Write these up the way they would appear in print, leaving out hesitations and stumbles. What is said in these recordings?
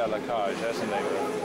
Lacage, that's the name of it.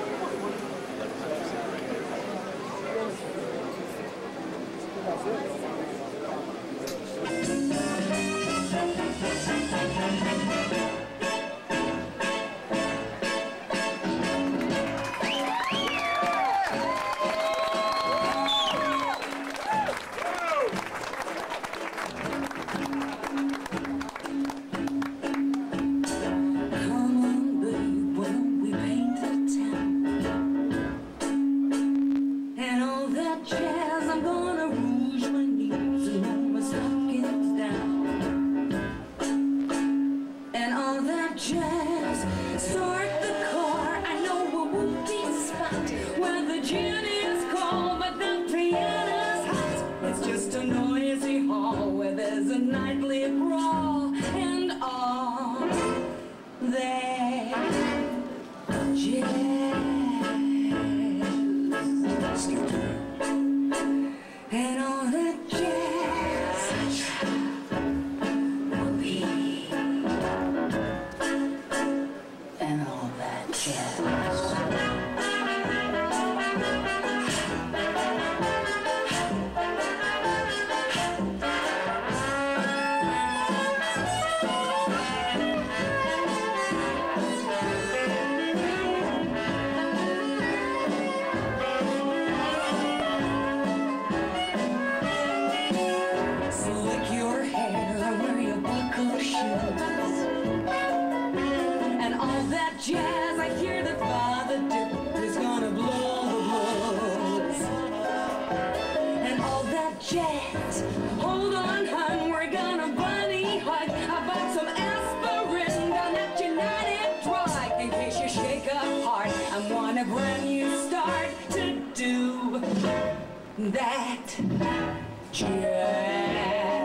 Jazz, I hear that Father Duke is gonna blow the blues. And all that jazz, hold on, hun, we're gonna bunny hug. I bought some aspirin down at United Drug. In case you shake up hard, I want a brand new start to do that jazz.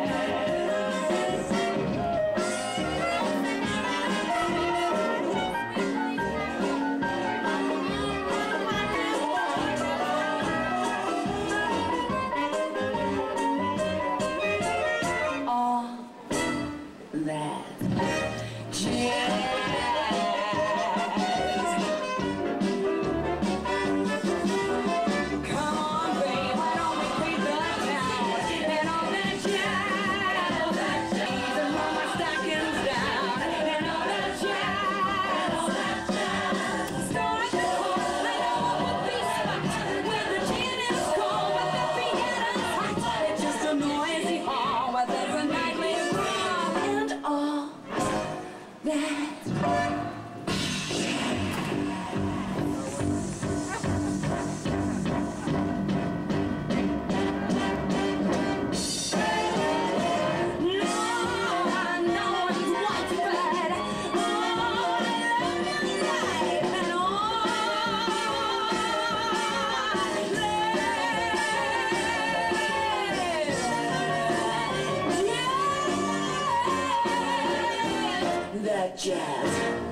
Jazz.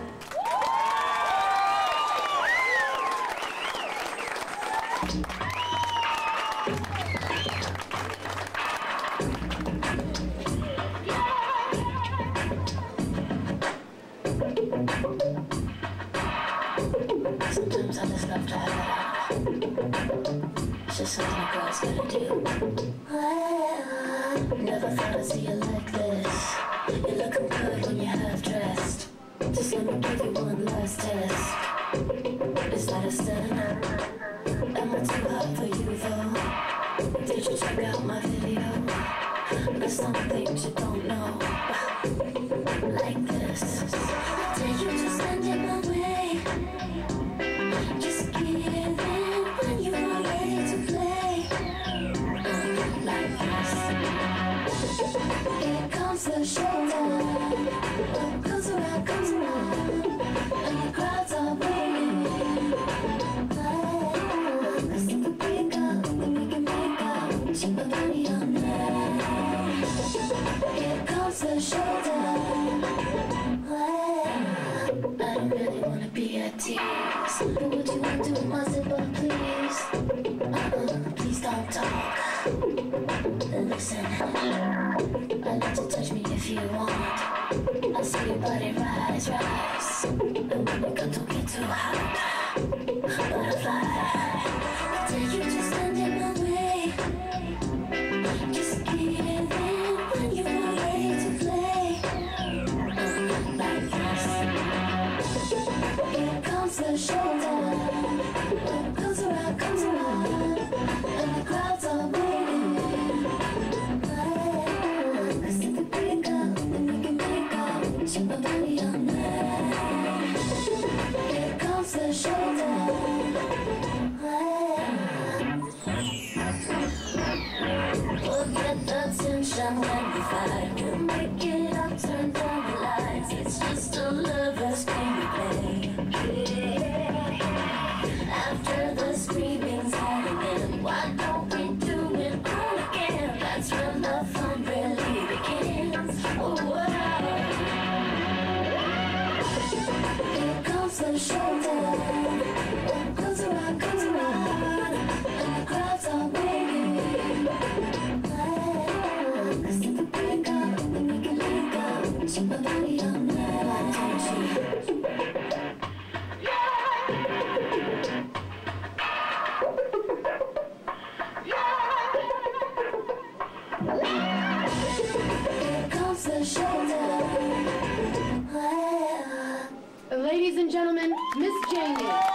Sometimes I just love to have it out. It's just something a girl's gotta do. Never thought I'd see you like this. You're looking good when you're half dressed. Just let me give you one last test. Is that a step? Am I too hot for you though? Did you check out my video? There's some things you don't know. Like this. Take you to spend it my way. Just give in when you are ready to play. Like this. Here comes the showdown. What comes around comes around. And the crowds are waiting. Let's take a break up, then we can make out. Cheap a body on that. Here comes the showdown. I don't really wanna be at tease, but what you wanna do with my zipper, please? Please don't talk. Listen, I let you touch me if you want. I see your body rise, rise. And when we come to get too hot. Butterfly, take you to stand in my way. Just give in when you're ready to play. Like this. Here comes the showdown. Comes around, and the crowds are waiting. Cause if we break up, then we can make up. Check my body all night. Here comes the showdown. We'll get the tension when we fight. We'll make it up, turn down the lights. It's just a lover's game we play. After the screaming's had again, why don't we do it all again? That's when the fun really begins. Oh, wow. Here comes the showdown. Comes around, and the crowds are waiting. Cause if we break up, then we can make up. Check my body all night, don't you? Here comes the showdown. Ladies and gentlemen, Miss Jamie.